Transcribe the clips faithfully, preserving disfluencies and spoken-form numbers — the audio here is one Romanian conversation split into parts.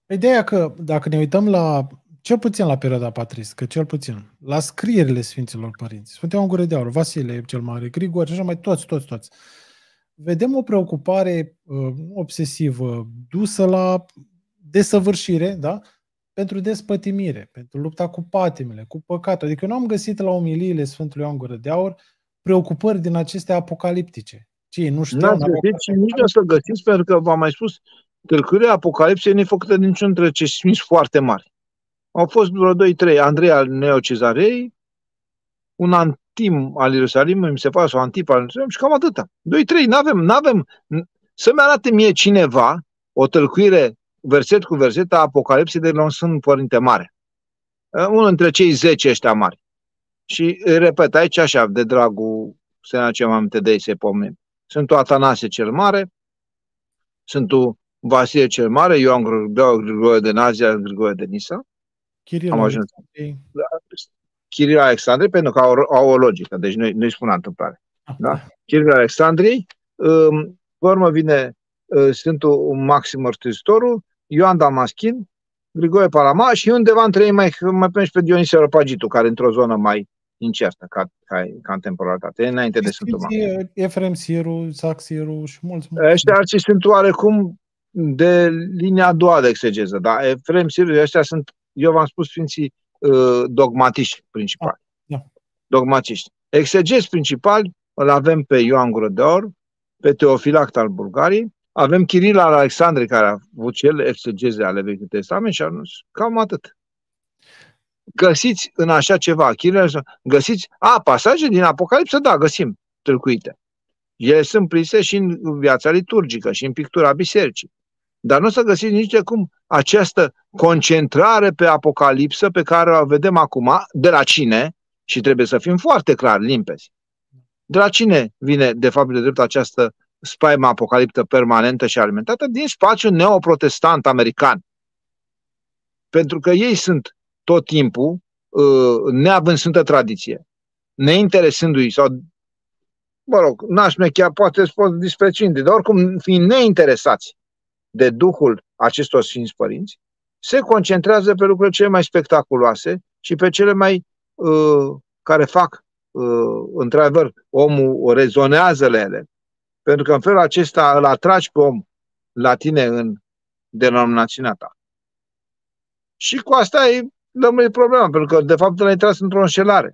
Ideea că dacă ne uităm la, cel puțin la perioada patriscă, cel puțin, la scrierile Sfinților Părinți, Sfântul Ioan Gură de Aur, Vasile cel Mare, Grigore și așa mai toți, toți, toți, vedem o preocupare uh, obsesivă dusă la desăvârșire, da? Pentru despătimire, pentru lupta cu patimile, cu păcatul. Adică eu nu am găsit la omiliile Sfântului Ioan Gură de Aur preocupări din acestea apocaliptice. Ce ei nu știau? N-ați găsit și nici o să găsiți, pentru că v-am mai spus, tâlcuirea Apocalipsei nu e făcută de niciun dintre cei sfinți foarte mari. Au fost vreo doi trei, Andrei al Neocezarei, un Antim al Ierusalimului, mi se pare, sau Antip al Ierusalimului, și cam atâta. doi trei, n-avem, n-avem. Să-mi arate mie cineva o tâlcuire verset cu verset a Apocalipsei de la un Sfânt Părinte Mare. Unul dintre cei zece ăștia mari. Și repet, aici așa, de dragul să ne aducem aminte de ei, să-i pomnim. Sfântul Atanase cel Mare, Sfântul Vasile cel Mare, Ioan Grigore de Nazia, Grigore de Nisa. Chiril Am ajuns. Chiril Alexandriei, pentru că au, au o logică, deci nu-i, nu-i spun la întâmplare. Da? Chiril Alexandriei, um, pe urmă vine uh, Sfântul Maxim Mărturisitorul, Ioan Damaschin, Grigore Palama și undeva între ei mai, mai punem și pe Dionisie Areopagitul, care într-o zonă mai incertă, ca, ca, ca în temporalitate, înainte de Sfântul Maxim. Efrem Siru, Isaac Siru și mulți, mulți. Ăștia alții sunt oarecum de linia a doua de exegeză, dar Efrem Siru, ăștia sunt, eu v-am spus, sfinții uh, dogmatiști principali. Ah, da. Dogmatiști. Exegezi principali îl avem pe Ioan Gură de Aur, pe Teofilact al Bulgariei, avem Chiril al Alexandrei, care a avut cel exegeze ale Vechiului Testament și anunț, cam atât. Găsiți în așa ceva, Chiril, găsiți, a, pasaje din Apocalipsă, da, găsim, tâlcuite. Ele sunt prinse și în viața liturgică și în pictura bisericii. Dar nu o să găsiți nici de cum această concentrare pe Apocalipsă pe care o vedem acum, de la cine, și trebuie să fim foarte clar, limpezi. De la cine vine, de fapt, de drept această spaimă apocaliptă permanentă și alimentată? Din spațiul neoprotestant american. Pentru că ei sunt tot timpul, neavând sfântă tradiție, neinteresându-i, sau, mă rog, n-aș mechea, poate să pot disprețuinde, dar oricum, fiind neinteresați de Duhul acestor Sfinți Părinți, se concentrează pe lucrurile cele mai spectaculoase și pe cele mai uh, care fac, uh, într-adevăr, omul rezonează la ele. Pentru că în felul acesta îl atragi pe om la tine în denominațiunea ta. Și cu asta e lămurit problema, pentru că de fapt l-ai tras într-o înșelare.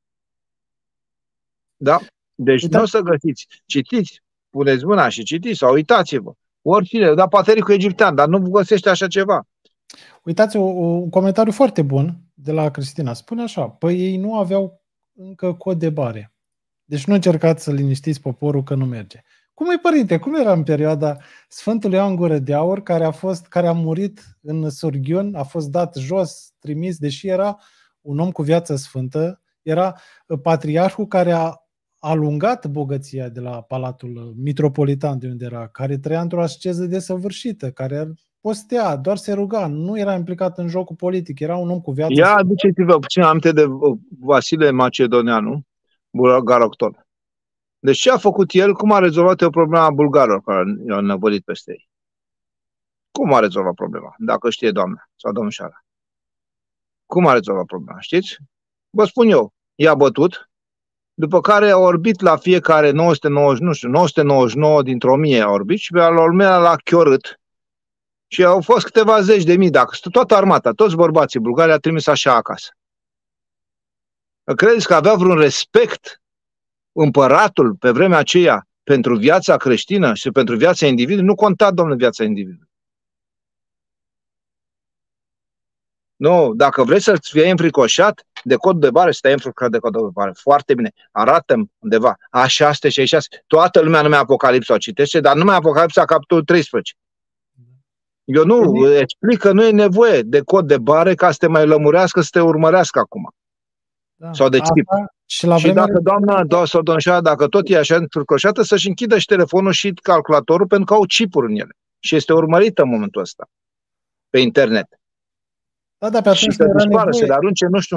Da? Deci Uita. Nu o să găsiți. Citiți, puneți mâna și citiți sau uitați-vă. Oricine, da, patericul egiptean, dar nu găsește așa ceva. Uitați, un comentariu foarte bun de la Cristina. Spune așa, păi ei nu aveau încă cod de bare. Deci nu încercați să liniștiți poporul că nu merge. Cum e, părinte? Cum era în perioada Sfântului Ioan Gură de Aur, care a, fost, care a murit în Surghiun, a fost dat jos, trimis, deși era un om cu viață sfântă, era patriarhul care a alungat bogăția de la Palatul Mitropolitan, de unde era, care trăia într-o asceză desăvârșită, care postea, doar se ruga, nu era implicat în jocul politic, era un om cu viață Ia sfântă. aduceți-vă puțin aminte de Vasile Macedoneanu, bulgarocton. Deci ce a făcut el? Cum a rezolvat o problema bulgarilor care i-au năvălit peste ei? Cum a rezolvat problema? Dacă știe doamna sau domnișoara. Cum a rezolvat problema? Știți? Vă spun eu. I-a bătut, după care a orbit la fiecare nouă sute nouăzeci, nu știu, nouă sute nouăzeci și nouă dintr-o o mie a orbit și pe al urmea l-a chiorât. Și au fost câteva zeci de mii, dacă toată armata, toți bărbații bulgari a trimis așa acasă. Credeți că avea vreun respect împăratul pe vremea aceea pentru viața creștină și pentru viața individului? Nu conta, domnule, viața individului. Nu, dacă vrei să-ți fie înfricoșat de cod de bare, să te-ai înfricoșat de cod de bare. Foarte bine. Arată-mi undeva. A șase, și șase. Toată lumea numai Apocalipsa o citește, dar numai Apocalipsa capitolul treisprezece. Eu nu, explic că nu e nevoie de cod de bare ca să te mai lămurească, să te urmărească acum. Da. Sau de chip. Și, la și dacă doamna, doamna sau domnișoara, dacă tot e așa înfricoșată, să-și închidă și telefonul și calculatorul, pentru că au chipuri în ele. Și este urmărită în momentul ăsta pe internet. Da, da, pe și să dispară, să le arunce nu știu unde.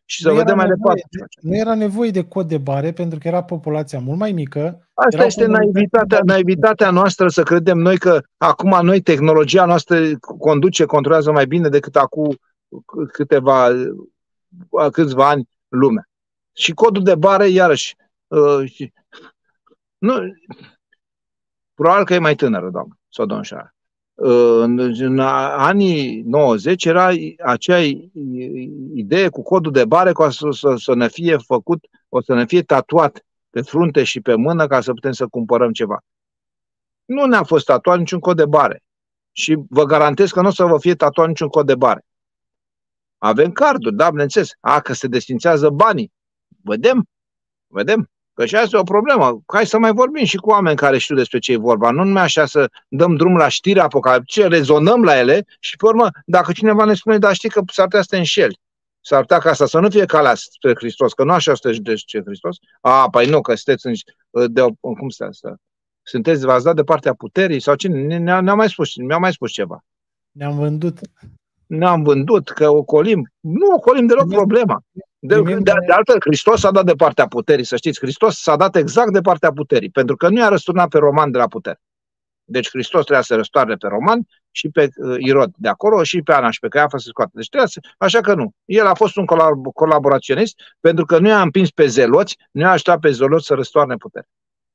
și să vedem mai departe. Nu era nevoie de cod de bare pentru că era populația mult mai mică. Asta este naivitatea, naivitatea noastră să credem noi că acum noi tehnologia noastră conduce, controlează mai bine decât acum câteva, câțiva ani lumea. Și codul de bare, iarăși, uh, nu, probabil că e mai tânără, doamnă, sau domnșoară. În, în anii nouăzeci era acea idee cu codul de bare ca să, să, să ne fie făcut, o să ne fie tatuat pe frunte și pe mână ca să putem să cumpărăm ceva. Nu ne-a fost tatuat niciun cod de bare. Și vă garantez că nu o să vă fie tatuat niciun cod de bare. Avem carduri, da, bineînțeles. A, că se desfințează banii. Vedem, vedem. Că și asta e o problemă. Hai să mai vorbim și cu oameni care știu despre ce e vorba. Nu numai așa să dăm drum la știri apocaliptice, rezonăm la ele și, pe urmă, dacă cineva ne spune, dar știi că s-ar putea să te înșeli. S-ar putea ca asta să nu fie calea spre Hristos, că nu așa sunteți Hristos. A, păi nu, că sunteți în, de, cum stă asta? Sunteți, v-ați dat de partea puterii sau cine? Ne-a, ne-a mai spus, mi-a mai spus ceva. Ne-am vândut. Ne-am vândut, că ocolim. Nu ocolim deloc problema. De, de, de altfel, Hristos s-a dat de partea puterii, să știți. Hristos s-a dat exact de partea puterii, pentru că nu i-a răsturnat pe roman de la putere. Deci Hristos trebuia să răstoarne pe roman și pe uh, Irod de acolo și pe Ana și pe Caiafa să scoată. Deci trebuia să... Așa că nu. El a fost un colab- colaboraționist pentru că nu i-a împins pe zeloți, nu i-a ajutat pe zeloți să răstoarne puterea.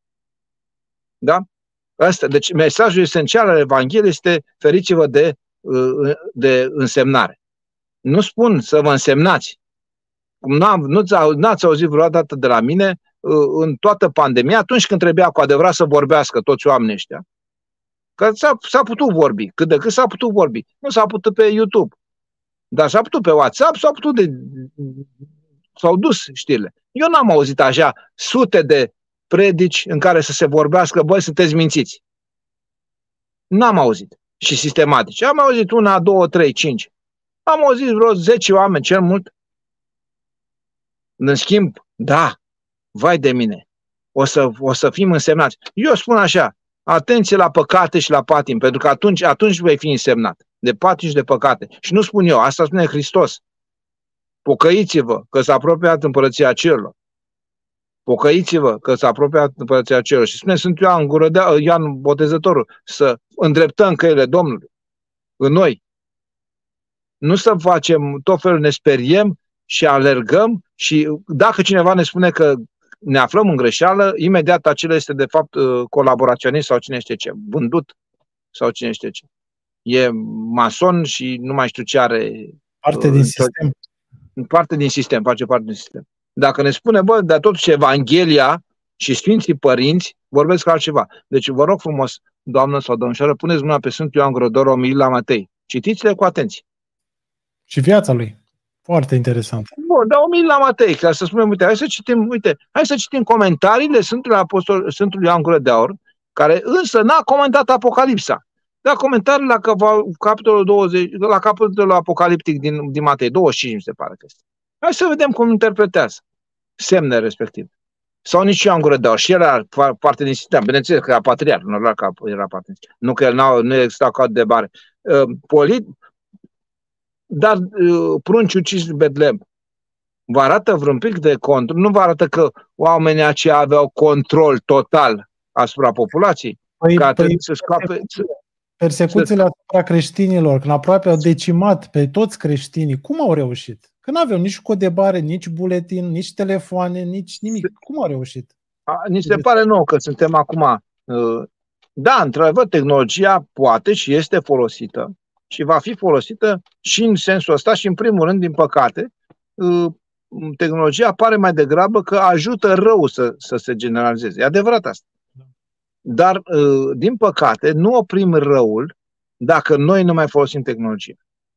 Da? Asta. Deci mesajul esențial al Evangheliei este feriți-vă de, uh, de însemnare. Nu spun să vă însemnați. Nu-ați auzit vreodată de la mine în toată pandemia, atunci când trebuia cu adevărat să vorbească toți oamenii ăștia, că s-a putut vorbi, cât de cât s-a putut vorbi. Nu s-a putut pe YouTube, dar s-a putut pe WhatsApp, s-a putut de... s-au dus știrile. Eu n-am auzit așa sute de predici în care să se vorbească, băi, sunteți mințiți. N-am auzit. Și sistematici. Am auzit una, două, trei, cinci. Am auzit vreo zece oameni, cel mult. În schimb, da, vai de mine, o să, o să fim însemnați. Eu spun așa, atenție la păcate și la patim, pentru că atunci, atunci vei fi însemnat, de patim și de păcate. Și nu spun eu, asta spune Hristos. Pocăiți-vă că s-a apropiat împărăția cerurilor. Pocăiți-vă că s-a apropiat împărăția cerurilor. Și spune Sfântul Ioan, Gură de, Ioan Botezătorul, să îndreptăm căile Domnului în noi. Nu să facem tot felul, ne speriem și alergăm și dacă cineva ne spune că ne aflăm în greșeală, imediat acela este de fapt colaboraționist sau cine știe ce, vândut sau cine știe ce. E mason și nu mai știu ce are. Parte din sistem. Parte din sistem, face parte din sistem. Dacă ne spune, bă, dar totuși Evanghelia și Sfinții Părinți vorbesc altceva. Deci vă rog frumos, doamnă sau domnișoară, puneți mâna pe Sfântul Ioan Gură de Aur, Omilii la Matei. Citiți-le cu atenție. Și viața lui. Foarte interesant. Bun, dar Omilii la Matei, ca să spunem, uite, hai să citim, uite, hai să citim comentariile Sfântului Apostol, Sfântului Ioan Gură de Aur, care însă n-a comentat Apocalipsa. Dar comentarii la capitolul douăzeci, la capitolul apocaliptic din, din Matei, douăzeci și cinci, mi se pare că este. Hai să vedem cum interpretează semnele respective. Sau nici Ioan Gură de Aur, și era parte din sistem. Bineînțeles că era patriarh, nu era, era parte din sistem. Nu că el nu exista ca de bare. Polit, dar uh, prunci ucis în Betlehem. Vă arată vreun pic de control? Nu vă arată că oamenii aceia aveau control total asupra populației? Păi, că păi, să scape... Persecuțiile asupra creștinilor, când aproape au decimat pe toți creștinii, cum au reușit? Că nu aveau nici cod de bare, nici buletin, nici telefoane, nici nimic. Cum au reușit? A, ni se pare nou că suntem acum... Uh, da, într-adevăr, tehnologia poate și este folosită și va fi folosită și în sensul ăsta și în primul rând, din păcate, tehnologia pare mai degrabă că ajută rău să, să se generalizeze. E adevărat asta. Dar, din păcate, nu oprim răul dacă noi nu mai folosim tehnologia.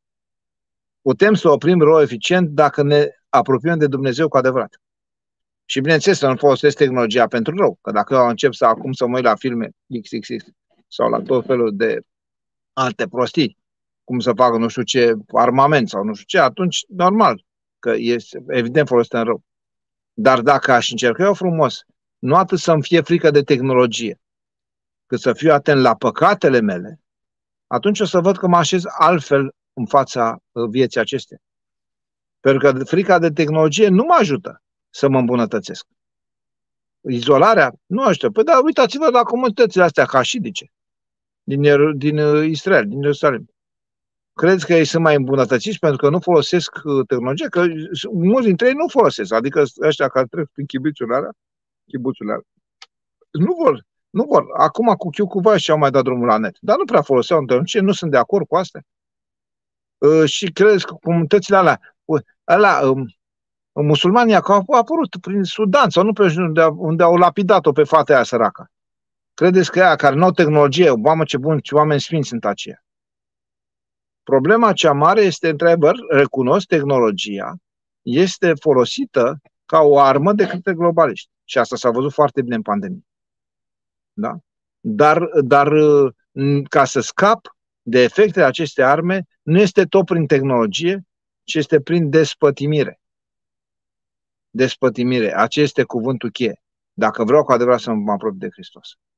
Putem să oprim rău eficient dacă ne apropiem de Dumnezeu cu adevărat. Și bineînțeles să nu folosesc tehnologia pentru rău. Că dacă eu încep să acum să mă uit la filme X X X sau la tot felul de alte prostii, cum să facă nu știu ce armament sau nu știu ce, atunci normal că este evident folosită în rău. Dar dacă aș încerca eu frumos, nu atât să-mi fie frică de tehnologie, cât să fiu atent la păcatele mele, atunci o să văd că mă așez altfel în fața vieții acestea. Pentru că frica de tehnologie nu mă ajută să mă îmbunătățesc. Izolarea nu ajută. Păi da, uitați-vă la comunitățile astea hașidice din, din Israel, din Ierusalim. Credeți că ei sunt mai îmbunătățiți pentru că nu folosesc tehnologia? Că mulți dintre ei nu folosesc. Adică ăștia care trec prin chibuțurile alea, chibuțurile alea, nu vor. Nu vor. Acum cu Chiucuva și au mai dat drumul la net. Dar nu prea foloseau tehnologie, nu sunt de acord cu astea. Uh, și credeți că comunitățile alea, alea um, musulmanii au apărut prin Sudan sau nu pe unde, unde au lapidat-o pe fata aia săracă. Credeți că aia care nu au tehnologie, mamă ce bun, ce oameni sfinți sunt aceia. Problema cea mare este, într-adevăr, recunosc, tehnologia este folosită ca o armă de către globaliști. Și asta s-a văzut foarte bine în pandemie. Da? Dar, dar ca să scap de efectele acestei arme, nu este tot prin tehnologie, ci este prin despătimire. Despătimire. Acesta este cuvântul cheie. Dacă vreau cu adevărat să mă apropii de Hristos.